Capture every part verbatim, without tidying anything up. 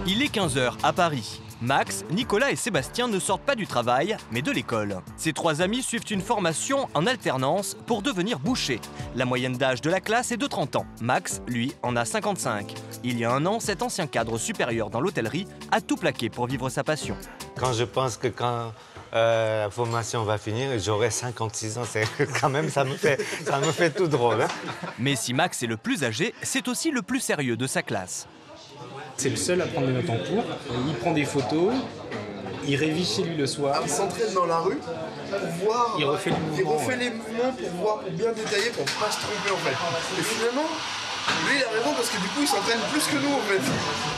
Il est quinze heures à Paris. Max, Nicolas et Sébastien ne sortent pas du travail, mais de l'école. Ces trois amis suivent une formation en alternance pour devenir bouchers. La moyenne d'âge de la classe est de trente ans. Max, lui, en a cinquante-cinq. Il y a un an, cet ancien cadre supérieur dans l'hôtellerie a tout plaqué pour vivre sa passion. Quand je pense que quand euh, la formation va finir, j'aurai cinquante-six ans, c'est quand même, ça me fait, ça me fait tout drôle. Hein. Mais si Max est le plus âgé, c'est aussi le plus sérieux de sa classe. C'est le seul à prendre des notes en cours. Il prend des photos, il révise chez lui le soir. Il s'entraîne dans la rue pour voir. Il refait les mouvements. Il refait ouais. les mouvements pour voir, pour bien détailler, pour pas se tromper en fait. Et finalement, lui il a raison parce que du coup il s'entraîne plus que nous en fait.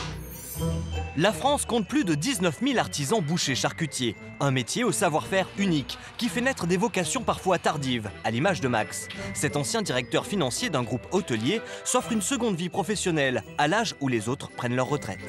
La France compte plus de dix-neuf mille artisans bouchers charcutiers. Un métier au savoir-faire unique, qui fait naître des vocations parfois tardives, à l'image de Max. Cet ancien directeur financier d'un groupe hôtelier s'offre une seconde vie professionnelle, à l'âge où les autres prennent leur retraite.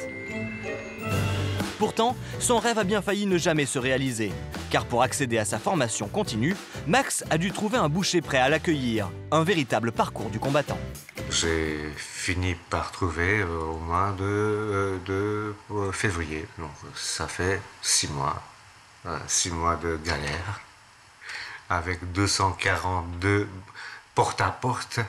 Pourtant, son rêve a bien failli ne jamais se réaliser. Car pour accéder à sa formation continue, Max a dû trouver un boucher prêt à l'accueillir. Un véritable parcours du combattant. J'ai fini par trouver euh, au mois de, euh, de euh, février. Donc ça fait six mois. Euh, six mois de galère. Avec deux cent quarante-deux porte à porte.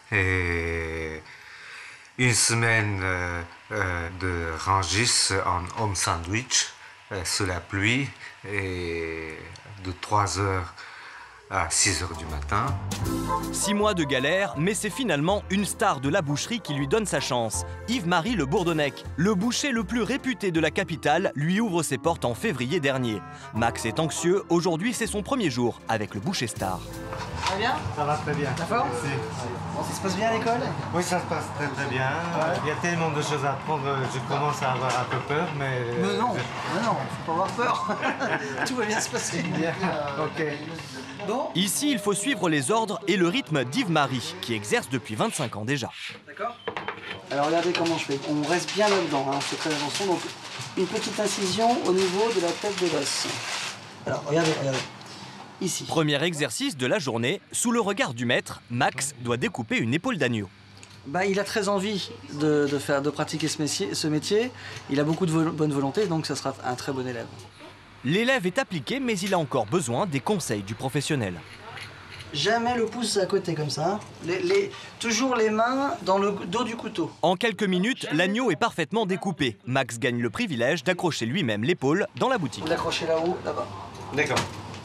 Et une semaine euh, euh, de rangis en homme sandwich euh, sous la pluie. Et de trois heures à six heures du matin. Six mois de galère, mais c'est finalement une star de la boucherie qui lui donne sa chance. Yves-Marie Le Bourdonnec, le boucher le plus réputé de la capitale, lui ouvre ses portes en février dernier. Max est anxieux, aujourd'hui c'est son premier jour avec le boucher star. Ça va bien? Ça va très bien. La forme? Merci. Bon, ça se passe bien à l'école? Oui, ça se passe très très bien. Ouais. Il y a tellement de choses à apprendre, je commence à avoir un peu peur, mais... Mais non, mais non, faut pas avoir peur. Tout va bien se passer. Bien. Ok. Bon. Ici, il faut suivre les ordres et le rythme d'Yves-Marie, qui exerce depuis vingt-cinq ans déjà. D'accord. Alors regardez comment je fais. On reste bien là-dedans, hein. On fait très attention. Donc une petite incision au niveau de la tête de l'os. Alors regardez, regardez. Ici. Premier exercice de la journée, sous le regard du maître, Max doit découper une épaule d'agneau. Bah, il a très envie de, de, faire, de pratiquer ce métier, ce métier. Il a beaucoup de vo bonne volonté, donc ça sera un très bon élève. L'élève est appliqué, mais il a encore besoin des conseils du professionnel. Jamais le pouce à côté comme ça. Les, les, toujours les mains dans le dos du couteau. En quelques minutes, l'agneau est parfaitement découpé. Max gagne le privilège d'accrocher lui-même l'épaule dans la boutique. Vous l'accrochez là-haut, là-bas. D'accord.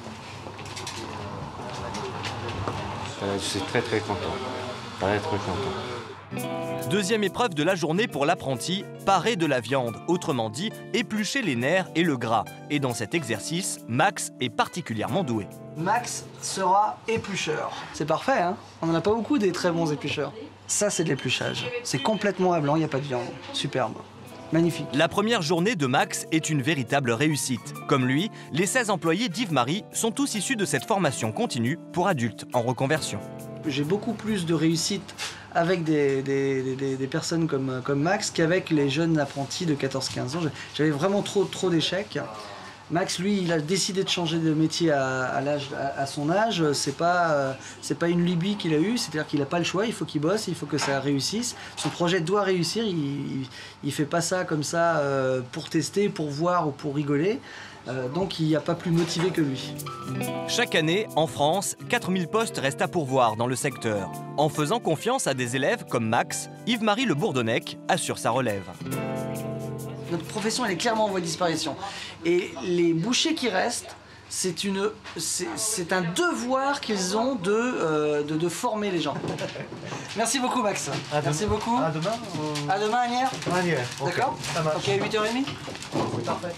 Euh, je suis très très content. Très très content. Deuxième épreuve de la journée pour l'apprenti, parer de la viande, autrement dit, éplucher les nerfs et le gras. Et dans cet exercice, Max est particulièrement doué. Max sera éplucheur. C'est parfait, hein? On n'en a pas beaucoup des très bons éplucheurs. Ça, c'est de l'épluchage. C'est complètement à blanc, il n'y a pas de viande. Superbe. Magnifique. La première journée de Max est une véritable réussite. Comme lui, les seize employés d'Yves-Marie sont tous issus de cette formation continue pour adultes en reconversion. J'ai beaucoup plus de réussite avec des, des, des, des personnes comme, comme Max qu'avec les jeunes apprentis de quatorze quinze ans. J'avais vraiment trop, trop d'échecs. Max, lui, il a décidé de changer de métier à, à, l'âge, à, à son âge. C'est pas, euh, c'est pas une lubie qu'il a eue, c'est-à-dire qu'il n'a pas le choix, il faut qu'il bosse, il faut que ça réussisse. Son projet doit réussir, il ne fait pas ça comme ça euh, pour tester, pour voir ou pour rigoler. Euh, donc il n'y a pas plus motivé que lui. Chaque année, en France, quatre mille postes restent à pourvoir dans le secteur. En faisant confiance à des élèves comme Max, Yves-Marie Le Bourdonnec assure sa relève. Notre profession, elle est clairement en voie de disparition. Et les bouchers qui restent, c'est une, c'est un devoir qu'ils ont de, euh, de, de former les gens. Merci beaucoup, Max. À Merci demain. beaucoup. À demain. On... À demain, Anière. Anière. Okay. D'accord. Ça marche. Ok, huit heures trente. Oui. Parfait.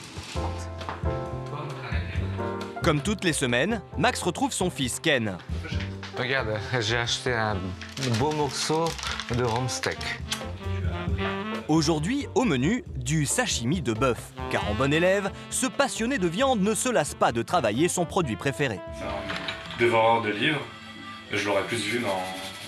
Comme toutes les semaines, Max retrouve son fils Ken. Regarde, j'ai acheté un beau morceau de rhum steak. Aujourd'hui, au menu, du sashimi de bœuf. Car en bon élève, ce passionné de viande ne se lasse pas de travailler son produit préféré. C'est un dévoreur de livres. Je l'aurais plus vu dans...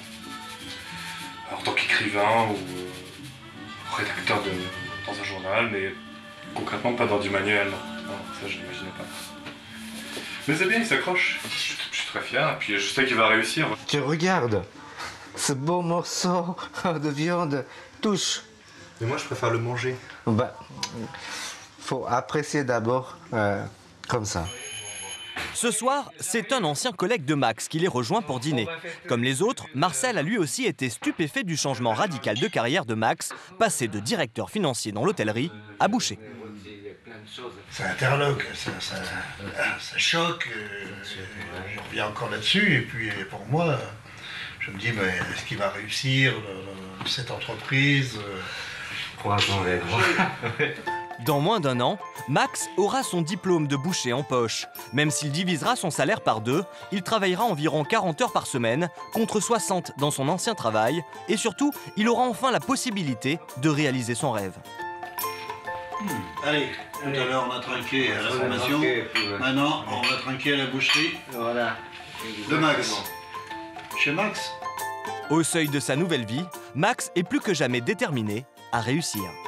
en tant qu'écrivain ou rédacteur de... dans un journal, mais concrètement pas dans du manuel. Non, ça je n'imaginais pas. Mais c'est bien, il s'accroche. Je, je suis très fier, et puis je sais qu'il va réussir. Tu regardes ce beau morceau de viande, touche. Mais moi, je préfère le manger. Bah, faut apprécier d'abord euh, comme ça. Ce soir, c'est un ancien collègue de Max qui les rejoint pour dîner. Comme les autres, Marcel a lui aussi été stupéfait du changement radical de carrière de Max, passé de directeur financier dans l'hôtellerie à boucher. Ça interloque, ça, ça, ça choque, euh, je reviens encore là-dessus, et puis pour moi, je me dis, mais est-ce qu'il va réussir euh, cette entreprise euh... Croisons les doigts. Dans moins d'un an, Max aura son diplôme de boucher en poche. Même s'il divisera son salaire par deux, il travaillera environ quarante heures par semaine, contre soixante dans son ancien travail. Et surtout, il aura enfin la possibilité de réaliser son rêve. Hmm. Allez, tout à l'heure on a trinqué à la formation, maintenant on va trinquer à la boucherie. Voilà. De Max. Chez Max. Au seuil de sa nouvelle vie, Max est plus que jamais déterminé à réussir.